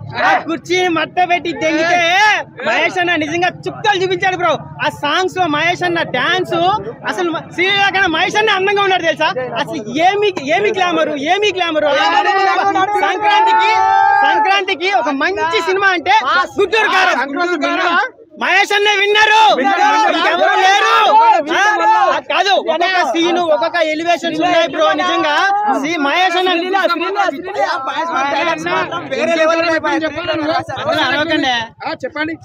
ఆ కుర్చీ మట్ట పెట్టి తెంగితే మహేష్ అన్న నిజంగా చుక్కలు చూపించాడు బ్రో. ఆ సాంగ్స్ లో మహేష్ అన్న డాన్స్ అసలు సీరియల్ కన్నా మహేష్ అన్న అందంగా ఉన్నాడు తెలుసా. అసలు ఏమి గ్లామరు సంక్రాంతికి ఒక మంచి సినిమా అంటే గుంటూరు కారం. మహేష్ అన్న విన్నారు, ఎవరు లేరు కాదు. ఒక్కొక్క సీను ఒక్కొక్క ఎలివేషన్స్ ఉన్నాయి బ్రో. నిజంగా మహేష్ అన్న చెప్పండి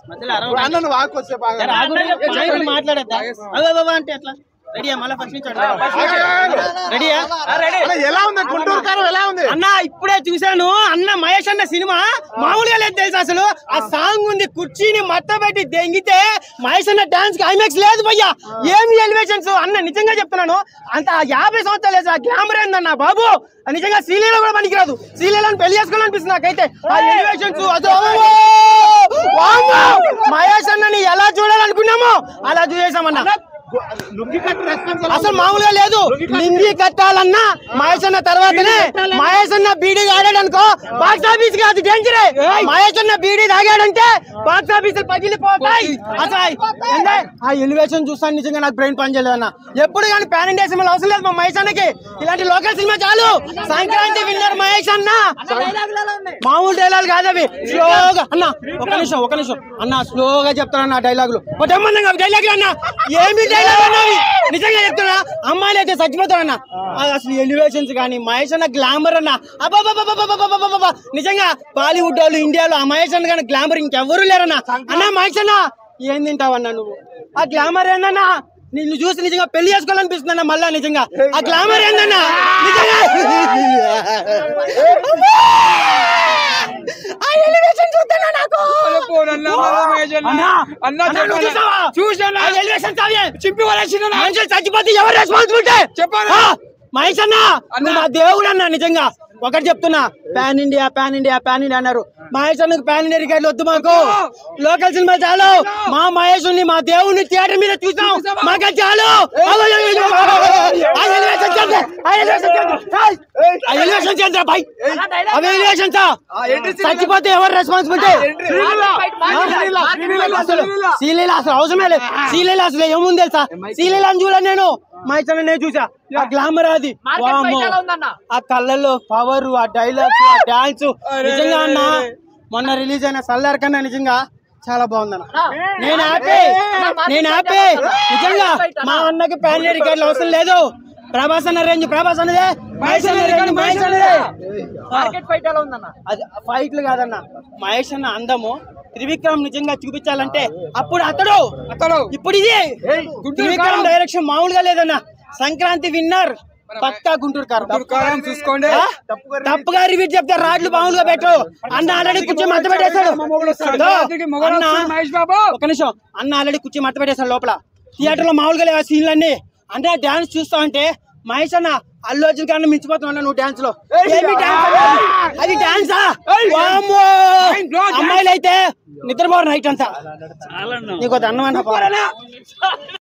మాట్లాడద్దా అంటే ఎట్లా రెడీయా? మళ్ళీ ఫస్ట్ నుంచి రెడీయా? ఎలా ఉంది గుంటూరు కారం? ఎలా ఉంది అన్న? ఇప్పుడే చూశాను అన్న. మహేష్ అన్న సినిమా మామూలుగా లేదు తెలుసు. అసలు ఆ సాంగ్ ఉంది, కుర్చీని మత్త పెట్టి దెంగితే మహేష్ అన్న డాన్స్ కి ఐమాక్స్ లేదు భయ్యా. ఏమి ఎలివేషన్స్ అన్న, నిజంగా చెప్తున్నాను. అంత 50 సంవత్సరాలు లేదు. ఆ గ్లామర్ ఏందన్న బాబు. నిజంగా సీరియల్ కూడా పనికిరాదు. సీరియల్ పెళ్లి చేసుకోవాలనిపిస్తుంది నాకైతే. ఆ ఎలివేషన్స్ మహేష్ అన్నని ఎలా చూడాలనుకున్నామో అలా చూసేసామన్నా. అసలు మామూలుగా లేదు. లింగి కట్టాలన్నా మహేష్ అన్న తర్వాతనే. మహేష్ అన్న బీడీ తాగాడనుకో బాక్స్ ఆఫీస్ కి అది డేంజరే. మహేష్ అన్న బీడీ తాగాడంటే బాక్స్ ఆఫీసులు పగిలిపోతాయి. అసలు ఆ ఎలివేషన్ చూస్తాను నిజంగా నాకు బ్రెయిన్ పని చేయలేదు అన్న. ఎప్పుడు కానీ పాన్ ఇండియా సినిమాలు అవసరం లేదు మా మహేష్ అన్నకి. ఇలాంటి లోకల్ సినిమా చాలు. సంక్రాంతి విన్నర్ మహేష్ అన్న. మామూలు డైలాగ్ కాదు అవి. స్లోగా అన్న, ఒక నిమిషం అన్న, స్లోగా చెప్తానన్న డైలాగులు. డైలాగులు అన్న, ఏమి డైలాగ్ అన్నవి నిజంగా చెప్తున్నా. అమ్మాయిలు అయితే చచ్చిపోతారన్న. అసలు ఎలివేషన్స్ కానీ మహేష్ అన్న గ్లామర్ అన్న అబ్బా. నిజంగా బాలీవుడ్ వాళ్ళు ఇండియాలో ఆ మహేష్ అన్న కానీ గ్లామర్ ఇంకెవ్వరూ లేరన్న. అన్న మహేష్ అన్న ఏం తింటావన్నా నువ్వు? ఆ గ్లామర్ ఏందన్నా? నిన్ను చూసి నిజంగా పెళ్లి చేసుకోవాలనిపిస్తుందన్న. మళ్ళా నిజంగా ఆ గ్లామర్ ఏందన్నా? నిజంగా చచ్చిపోతే ఎవరు రెస్పాన్సిబిలిటీ చెప్పాను. మహేష్ అన్న మా దేవుడు అన్న. నిజంగా ఒకటి చెప్తున్నా, పాన్ ఇండియా అన్నారు. మహేష్ అన్నకు పాన్ ఇండియా రికార్డులు వద్దు. మాకు లోకల్ సినిమా చాలు. మా మహేష్ మా దేవుడిని థియేటర్ మీద చూసాం, మాకు చాలు. చచ్చిపోతే ఎవరు రెస్పాన్సిబిలిటీ? సీలీల అసలు అవసరమే లేదు. సీలీల అసలు ఏముంది తెలుసా? సీలీల అని చూడండి. నేను మహేష్ అన్న చూసా. ఆ గ్లామర్ అది, ఆ కళ్ళల్లో పవర్, ఆ డైలాగ్స్, ఆ డాన్స్. నిజంగా అన్న మొన్న రిలీజ్ అయిన సల్లార్ కన్నా నిజంగా చాలా బాగుందన్న. నేను హ్యాపీ నిజంగా. మా అన్నకి పాన్ రికార్డులు అవసరం లేదు. ప్రభాస్ అన్న రేంజ్ ప్రభాస్ అన్నదే, మహేష్ అన్న రేంజ్ మహేష్ అన్నదే. అది ఫైట్లు కాదన్న, మహేష్ అన్న అందము. త్రివిక్రమ్ నిజంగా చూపించాలంటే అప్పుడు అతడు. ఇప్పుడు ఇది త్రివిక్రమ్ డైరెక్షన్ మామూలుగా లేదన్న. సంక్రాంతి విన్నర్ పక్కా గుంటూరు కారం. చూసుకోండి. తప్పుగా రివ్యూ చెప్తే రాడ్లు మామూలుగా పెట్టు అన్న. ఆల్రెడీ కుర్చీ మట్ట పెట్టేశాడు. ఒక నిమిషం అన్న, ఆల్రెడీ కుర్చీ మట్ట పెట్టేశాడు లోపల. థియేటర్ లో మామూలుగా లేవు సీన్లన్నీ. అంటే డాన్స్ చూస్తా ఉంటే మహేష్ అన్న అల్లు అర్జున్ కన్నా మించిపోతున్నా నువ్వు డాన్స్ లో. అది డాన్సా? అమ్మాయిలు అయితే నిద్రపోరు నైట్ అంతా. నీకు అన్నం అన్న